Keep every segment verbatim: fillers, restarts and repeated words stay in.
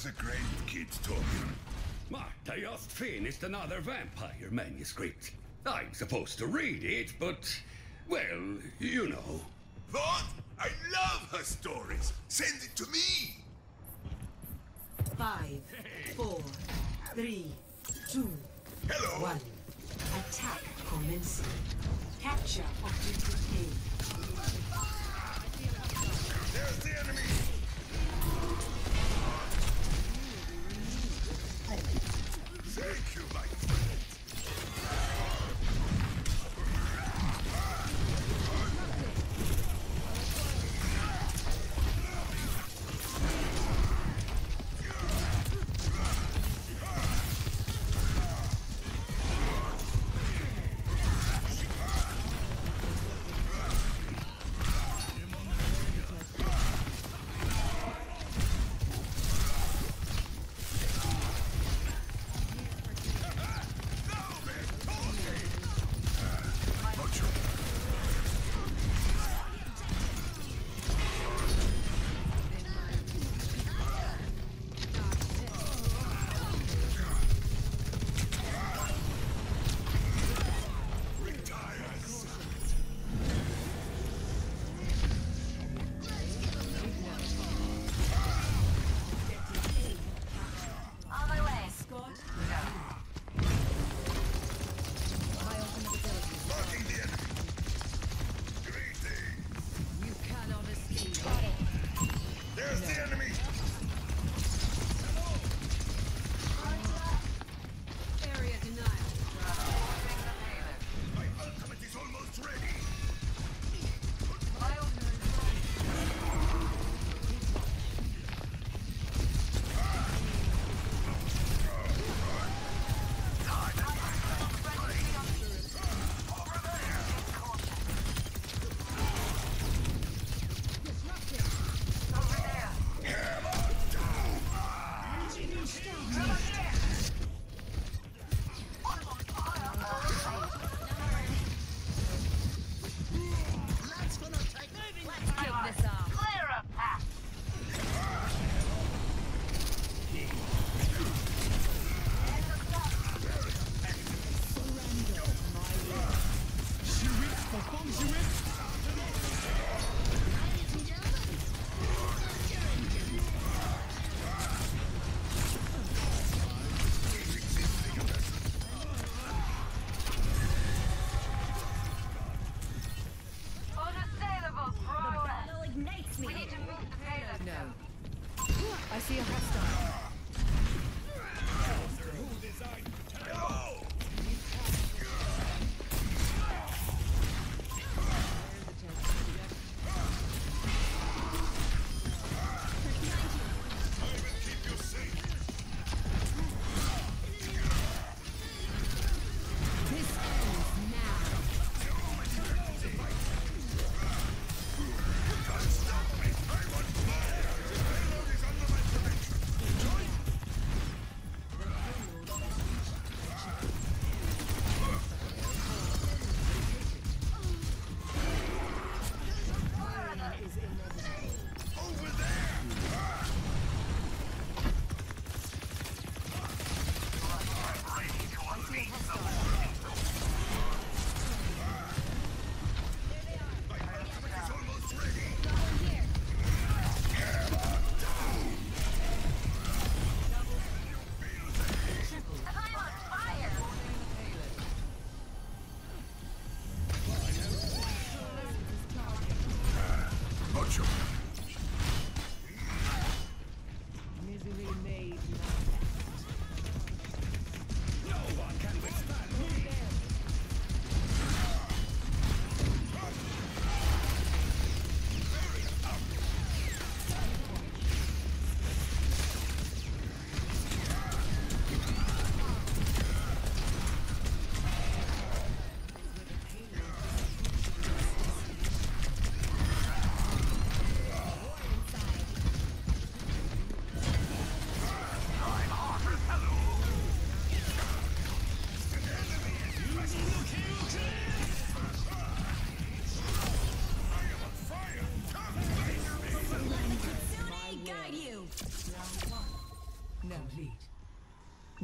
the great kid talking. Marta just finished another vampire manuscript. I'm supposed to read it, but, well, you know. What? I love her stories. Send it to me. Five, four, three, two, Hello. one. Attack commencing. Capture objective A. There's the enemy. Thank you, my friend.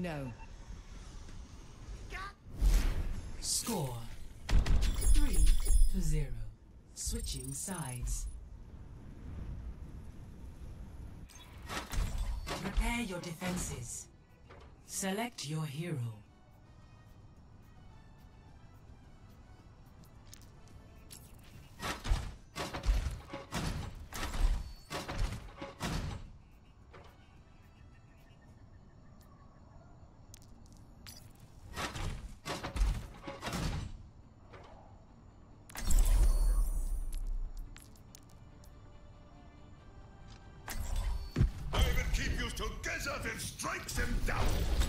No. Score three to zero. Switching sides. Prepare your defenses. Select your hero. Desert and strikes him down.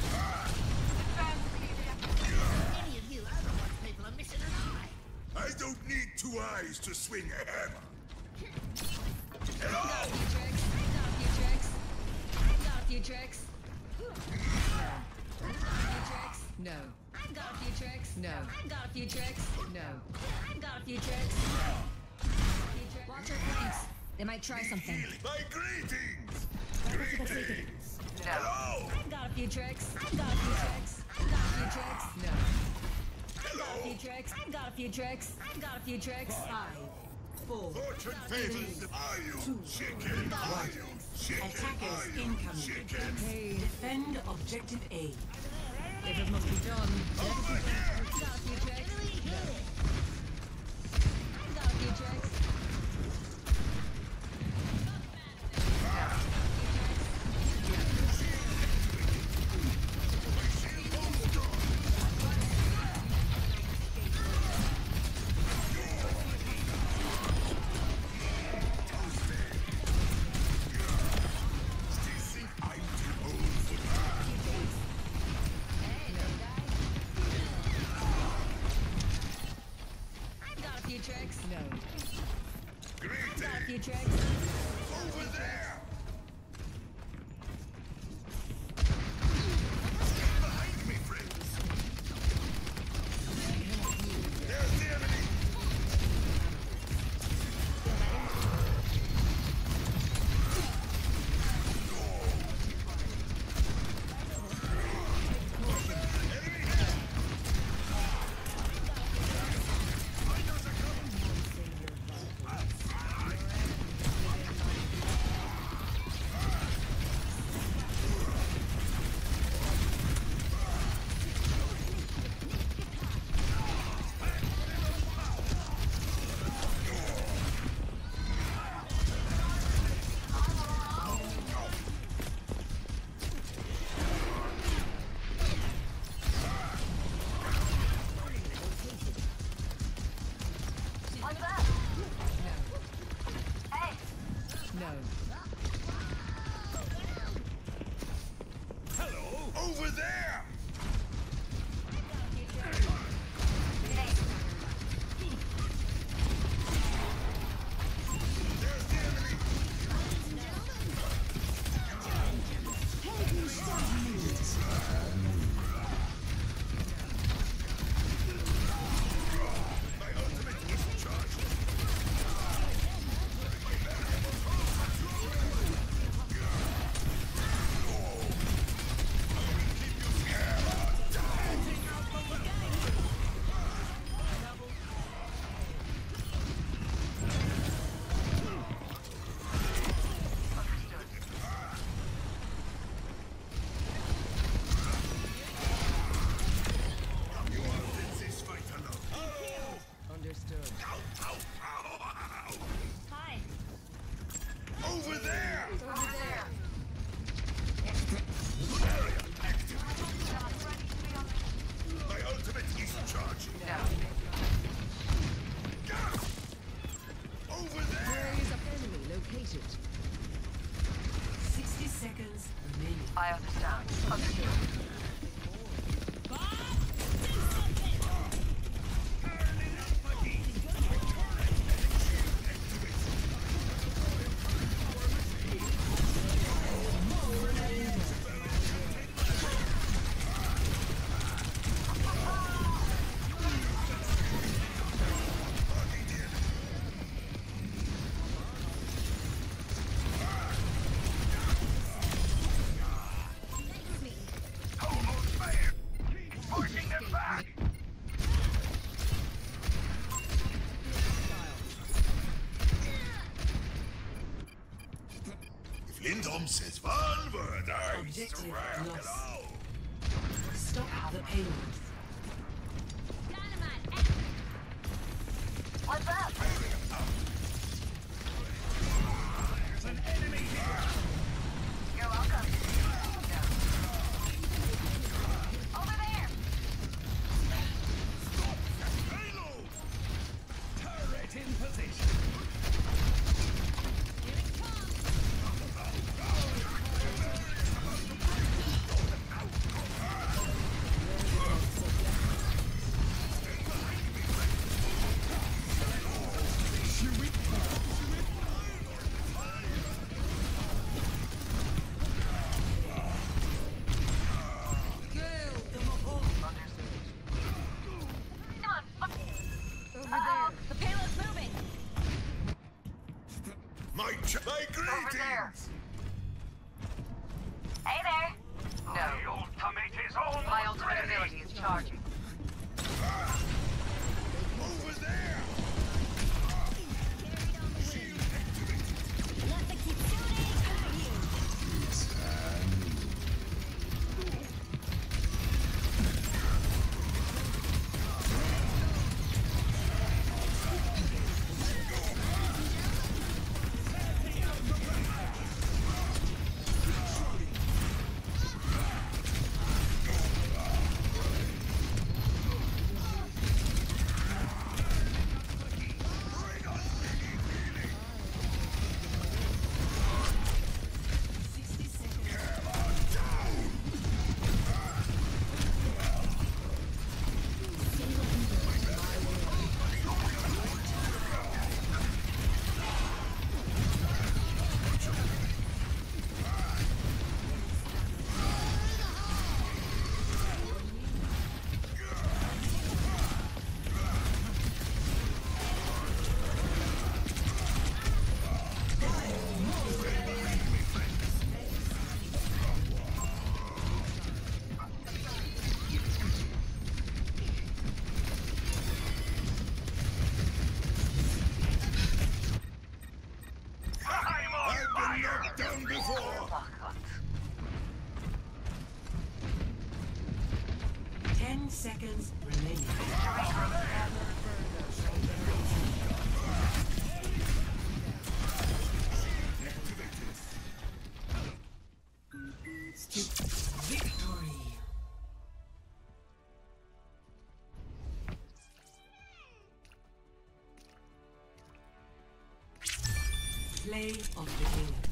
Any of you Overwatch people are missing an eye. I don't need two eyes to swing a hammer. I got a few tricks. I got a few tricks. I got a few tricks. No. I got a few tricks. No. I got a few tricks. No. I got a few tricks. No. Watch your flanks. They might try something. My greetings. Greetings. No. Hello. I got a few tricks. I got a few tricks. I got a few tricks. No. I got a few tricks. I got a few tricks. I got a few tricks. Five, four, Fortune favors the Are you chicken? Are you chicken? attackers Are you incoming. chicken? Hey, Defend objective A. if it must be done. Over here. I got a few tricks. No. I got a few tricks. Tricks? No. Greetings. Got a few tricks? Over there. Behind me, friends. There's the enemy. Kingdom says one word, I Objective swear it lost. all. Stop the payload. Dynamite. What's up? There's an enemy here! You're welcome. Over there. Payload! Turret in position! Here it comes. Over there. The payload's moving. My, ch my greetings! there. Hey there. No. ultimate is almost My ultimate ability is charging. Over there! Carried on the way. Nothing keeps shooting at you. I've been knocked down before! Ten seconds remaining. Victory. Play of the game.